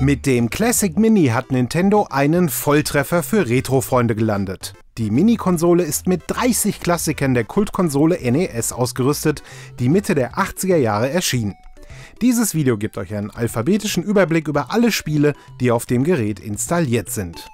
Mit dem Classic Mini hat Nintendo einen Volltreffer für Retro-Freunde gelandet. Die Mini-Konsole ist mit 30 Klassikern der Kultkonsole NES ausgerüstet, die Mitte der 80er Jahre erschien. Dieses Video gibt euch einen alphabetischen Überblick über alle Spiele, die auf dem Gerät installiert sind.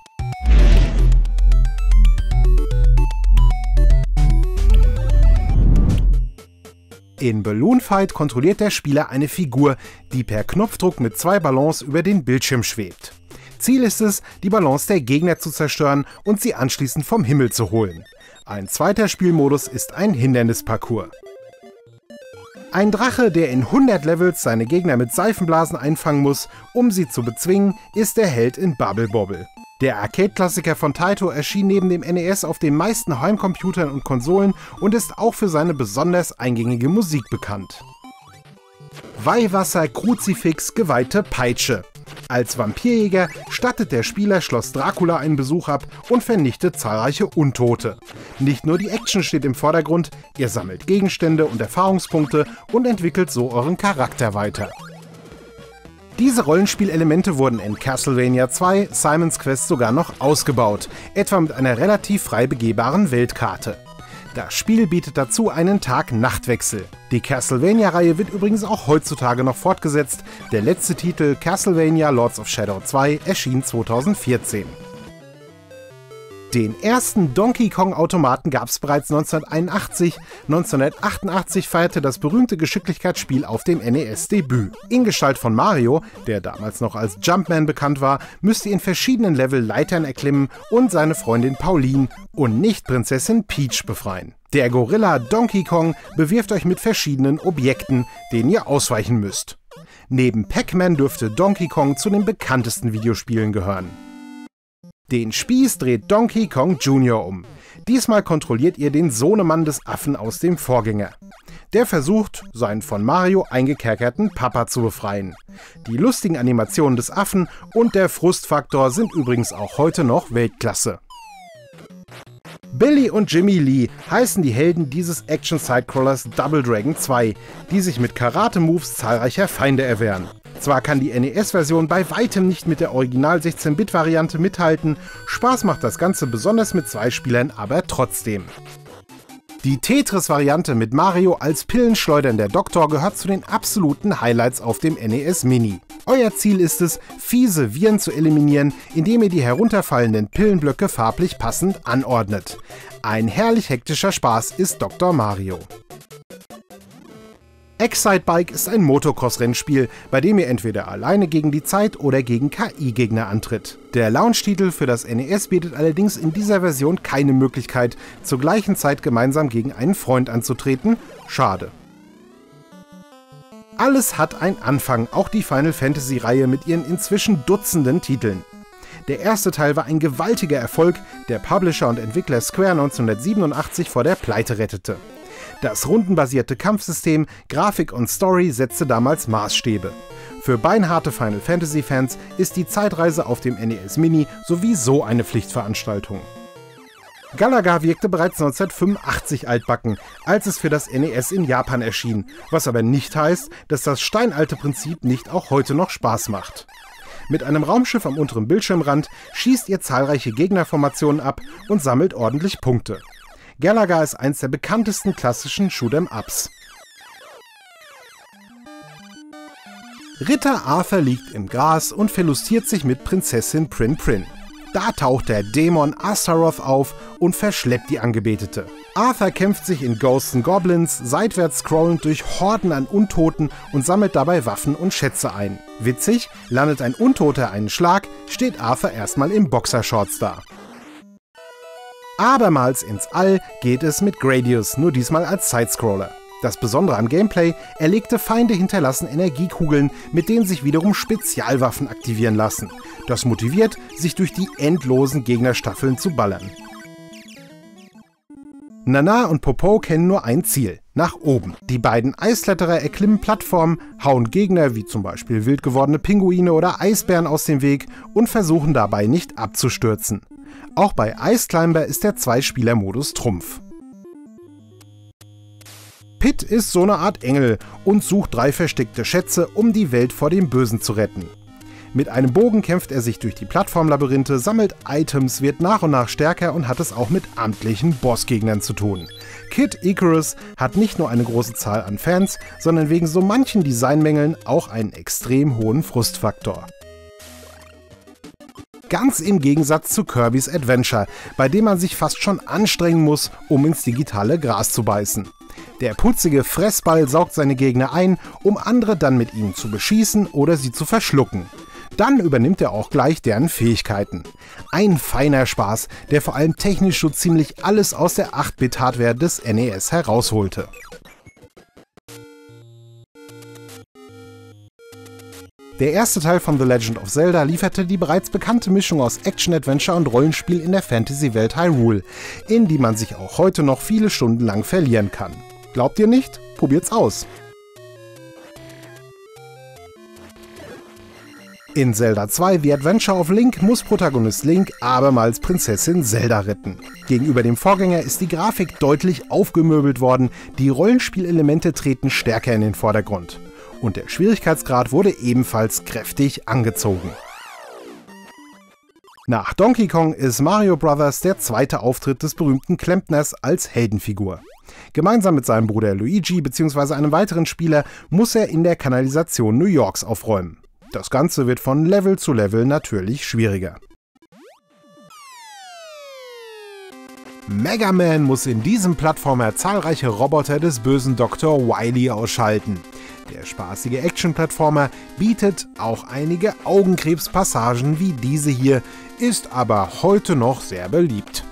In Balloon Fight kontrolliert der Spieler eine Figur, die per Knopfdruck mit 2 Ballons über den Bildschirm schwebt. Ziel ist es, die Ballons der Gegner zu zerstören und sie anschließend vom Himmel zu holen. Ein zweiter Spielmodus ist ein Hindernisparcours. Ein Drache, der in 100 Levels seine Gegner mit Seifenblasen einfangen muss, um sie zu bezwingen, ist der Held in Bubble Bobble. Der Arcade-Klassiker von Taito erschien neben dem NES auf den meisten Heimcomputern und Konsolen und ist auch für seine besonders eingängige Musik bekannt. Weihwasser, Kruzifix, geweihte Peitsche. Als Vampirjäger stattet der Spieler Schloss Dracula einen Besuch ab und vernichtet zahlreiche Untote. Nicht nur die Action steht im Vordergrund, ihr sammelt Gegenstände und Erfahrungspunkte und entwickelt so euren Charakter weiter. Diese Rollenspielelemente wurden in Castlevania 2 Simon's Quest sogar noch ausgebaut, etwa mit einer relativ frei begehbaren Weltkarte. Das Spiel bietet dazu einen Tag-Nacht-Wechsel. Die Castlevania-Reihe wird übrigens auch heutzutage noch fortgesetzt. Der letzte Titel, Castlevania Lords of Shadow 2, erschien 2014. Den ersten Donkey Kong-Automaten gab es bereits 1981. 1988 feierte das berühmte Geschicklichkeitsspiel auf dem NES Debüt. In Gestalt von Mario, der damals noch als Jumpman bekannt war, müsst ihr in verschiedenen Level Leitern erklimmen und seine Freundin Pauline und nicht Prinzessin Peach befreien. Der Gorilla Donkey Kong bewirft euch mit verschiedenen Objekten, denen ihr ausweichen müsst. Neben Pac-Man dürfte Donkey Kong zu den bekanntesten Videospielen gehören. Den Spieß dreht Donkey Kong Jr. um. Diesmal kontrolliert ihr den Sohnemann des Affen aus dem Vorgänger. Der versucht, seinen von Mario eingekerkerten Papa zu befreien. Die lustigen Animationen des Affen und der Frustfaktor sind übrigens auch heute noch Weltklasse. Billy und Jimmy Lee heißen die Helden dieses Action-Sidecrawlers Double Dragon 2, die sich mit Karate-Moves zahlreicher Feinde erwehren. Zwar kann die NES-Version bei weitem nicht mit der Original-16-Bit-Variante mithalten, Spaß macht das Ganze besonders mit 2 Spielern aber trotzdem. Die Tetris-Variante mit Mario als pillenschleudernder Doktor gehört zu den absoluten Highlights auf dem NES Mini. Euer Ziel ist es, fiese Viren zu eliminieren, indem ihr die herunterfallenden Pillenblöcke farblich passend anordnet. Ein herrlich hektischer Spaß ist Dr. Mario. Excitebike ist ein Motocross-Rennspiel, bei dem ihr entweder alleine gegen die Zeit oder gegen KI-Gegner antritt. Der Launch-Titel für das NES bietet allerdings in dieser Version keine Möglichkeit, zur gleichen Zeit gemeinsam gegen einen Freund anzutreten. Schade. Alles hat einen Anfang, auch die Final Fantasy-Reihe mit ihren inzwischen Dutzenden Titeln. Der erste Teil war ein gewaltiger Erfolg, der Publisher und Entwickler Square 1987 vor der Pleite rettete. Das rundenbasierte Kampfsystem, Grafik und Story setzte damals Maßstäbe. Für beinharte Final Fantasy Fans ist die Zeitreise auf dem NES Mini sowieso eine Pflichtveranstaltung. Galaga wirkte bereits 1985 altbacken, als es für das NES in Japan erschien, was aber nicht heißt, dass das steinalte Prinzip nicht auch heute noch Spaß macht. Mit einem Raumschiff am unteren Bildschirmrand schießt ihr zahlreiche Gegnerformationen ab und sammelt ordentlich Punkte. Galaga ist eins der bekanntesten klassischen Shoot'em-Ups. Ritter Arthur liegt im Gras und verlustiert sich mit Prinzessin Prin Prin. Da taucht der Dämon Astaroth auf und verschleppt die Angebetete. Arthur kämpft sich in Ghosts and Goblins, seitwärts scrollend durch Horden an Untoten und sammelt dabei Waffen und Schätze ein. Witzig, landet ein Untoter einen Schlag, steht Arthur erstmal im Boxershorts da. Abermals ins All geht es mit Gradius, nur diesmal als Sidescroller. Das Besondere am Gameplay: erlegte Feinde hinterlassen Energiekugeln, mit denen sich wiederum Spezialwaffen aktivieren lassen. Das motiviert, sich durch die endlosen Gegnerstaffeln zu ballern. Nana und Popo kennen nur ein Ziel: nach oben. Die beiden Eiskletterer erklimmen Plattformen, hauen Gegner wie zum Beispiel wild gewordene Pinguine oder Eisbären aus dem Weg und versuchen dabei nicht abzustürzen. Auch bei Ice Climber ist der 2-Spieler-Modus Trumpf. Pit ist so eine Art Engel und sucht 3 versteckte Schätze, um die Welt vor dem Bösen zu retten. Mit einem Bogen kämpft er sich durch die Plattformlabyrinthe, sammelt Items, wird nach und nach stärker und hat es auch mit amtlichen Bossgegnern zu tun. Kid Icarus hat nicht nur eine große Zahl an Fans, sondern wegen so manchen Designmängeln auch einen extrem hohen Frustfaktor. Ganz im Gegensatz zu Kirby's Adventure, bei dem man sich fast schon anstrengen muss, um ins digitale Gras zu beißen. Der putzige Fressball saugt seine Gegner ein, um andere dann mit ihnen zu beschießen oder sie zu verschlucken. Dann übernimmt er auch gleich deren Fähigkeiten. Ein feiner Spaß, der vor allem technisch so ziemlich alles aus der 8-Bit-Hardware des NES herausholte. Der erste Teil von The Legend of Zelda lieferte die bereits bekannte Mischung aus Action-Adventure und Rollenspiel in der Fantasy-Welt Hyrule, in die man sich auch heute noch viele Stunden lang verlieren kann. Glaubt ihr nicht? Probiert's aus! In Zelda 2 The Adventure of Link muss Protagonist Link abermals Prinzessin Zelda retten. Gegenüber dem Vorgänger ist die Grafik deutlich aufgemöbelt worden, die Rollenspielelemente treten stärker in den Vordergrund. Und der Schwierigkeitsgrad wurde ebenfalls kräftig angezogen. Nach Donkey Kong ist Mario Bros. Der zweite Auftritt des berühmten Klempners als Heldenfigur. Gemeinsam mit seinem Bruder Luigi bzw. einem weiteren Spieler muss er in der Kanalisation New Yorks aufräumen. Das Ganze wird von Level zu Level natürlich schwieriger. Mega Man muss in diesem Plattformer zahlreiche Roboter des bösen Dr. Wily ausschalten. Der spaßige Action-Plattformer bietet auch einige Augenkrebspassagen wie diese hier, ist aber heute noch sehr beliebt.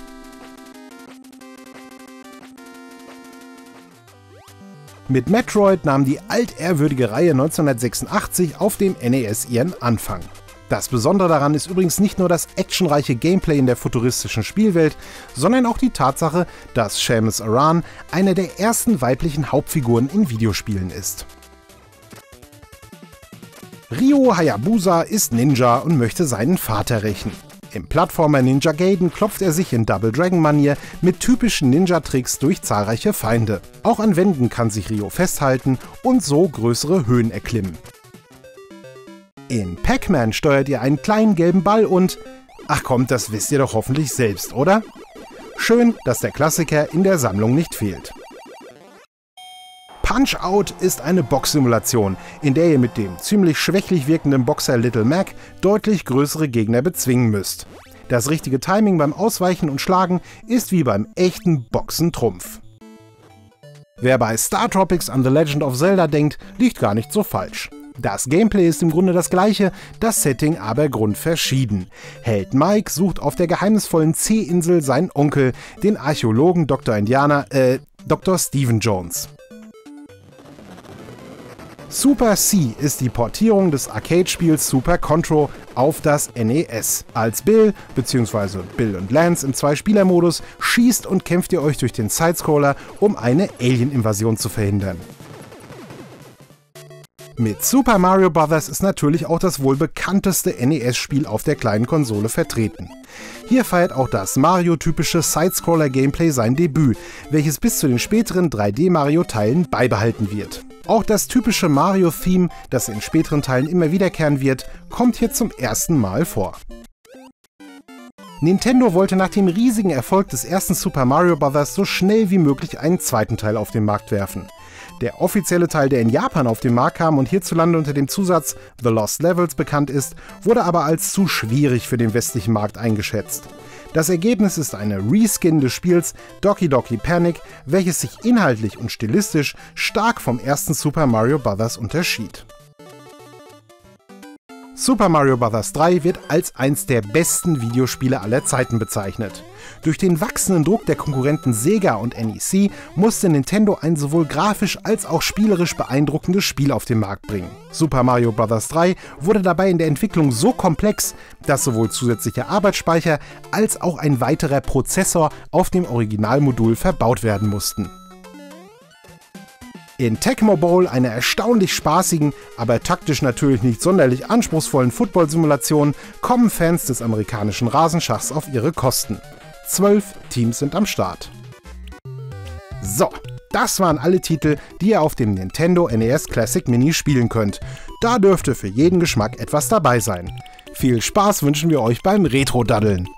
Mit Metroid nahm die altehrwürdige Reihe 1986 auf dem NES ihren Anfang. Das Besondere daran ist übrigens nicht nur das actionreiche Gameplay in der futuristischen Spielwelt, sondern auch die Tatsache, dass Samus Aran eine der ersten weiblichen Hauptfiguren in Videospielen ist. Ryo Hayabusa ist Ninja und möchte seinen Vater rächen. Im Plattformer Ninja Gaiden klopft er sich in Double Dragon-Manier mit typischen Ninja-Tricks durch zahlreiche Feinde. Auch an Wänden kann sich Ryo festhalten und so größere Höhen erklimmen. In Pac-Man steuert ihr einen kleinen gelben Ball und... Ach komm, das wisst ihr doch hoffentlich selbst, oder? Schön, dass der Klassiker in der Sammlung nicht fehlt. Punch-Out ist eine Boxsimulation, in der ihr mit dem ziemlich schwächlich wirkenden Boxer Little Mac deutlich größere Gegner bezwingen müsst. Das richtige Timing beim Ausweichen und Schlagen ist wie beim echten Boxen Trumpf. Wer bei Star Tropics an The Legend of Zelda denkt, liegt gar nicht so falsch. Das Gameplay ist im Grunde das gleiche, das Setting aber grundverschieden. Held Mike sucht auf der geheimnisvollen C-Insel seinen Onkel, den Archäologen Dr. Stephen Jones. Super C ist die Portierung des Arcade-Spiels Super Control auf das NES. Als Bill bzw. Bill und Lance im Zwei-Spieler-Modus schießt und kämpft ihr euch durch den Sidescroller, um eine Alien-Invasion zu verhindern. Mit Super Mario Bros. Ist natürlich auch das wohl bekannteste NES-Spiel auf der kleinen Konsole vertreten. Hier feiert auch das Mario-typische Sidescroller-Gameplay sein Debüt, welches bis zu den späteren 3D-Mario-Teilen beibehalten wird. Auch das typische Mario-Theme, das in späteren Teilen immer wiederkehren wird, kommt hier zum ersten Mal vor. Nintendo wollte nach dem riesigen Erfolg des ersten Super Mario Bros. So schnell wie möglich einen zweiten Teil auf den Markt werfen. Der offizielle Teil, der in Japan auf den Markt kam und hierzulande unter dem Zusatz The Lost Levels bekannt ist, wurde aber als zu schwierig für den westlichen Markt eingeschätzt. Das Ergebnis ist eine Reskin des Spiels Doki Doki Panic, welches sich inhaltlich und stilistisch stark vom ersten Super Mario Bros. Unterschied. Super Mario Bros. 3 wird als eins der besten Videospiele aller Zeiten bezeichnet. Durch den wachsenden Druck der Konkurrenten Sega und NEC musste Nintendo ein sowohl grafisch als auch spielerisch beeindruckendes Spiel auf den Markt bringen. Super Mario Bros. 3 wurde dabei in der Entwicklung so komplex, dass sowohl zusätzlicher Arbeitsspeicher als auch ein weiterer Prozessor auf dem Originalmodul verbaut werden mussten. In Tecmo Bowl, einer erstaunlich spaßigen, aber taktisch natürlich nicht sonderlich anspruchsvollen Football-Simulation, kommen Fans des amerikanischen Rasenschachs auf ihre Kosten. 12 Teams sind am Start. So, das waren alle Titel, die ihr auf dem Nintendo NES Classic Mini spielen könnt. Da dürfte für jeden Geschmack etwas dabei sein. Viel Spaß wünschen wir euch beim Retro-Daddeln.